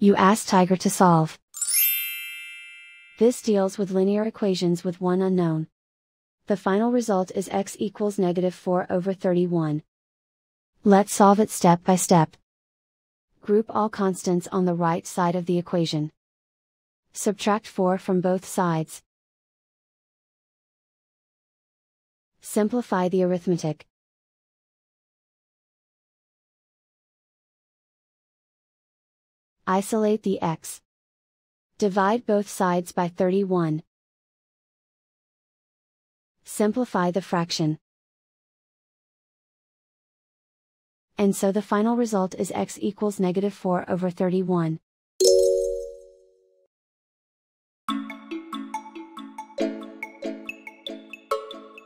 You ask Tiger to solve. This deals with linear equations with one unknown. The final result is x equals -4/31. Let's solve it step by step. Group all constants on the right side of the equation. Subtract 4 from both sides. Simplify the arithmetic. Isolate the x. Divide both sides by 31. Simplify the fraction. And so the final result is x equals -4/31.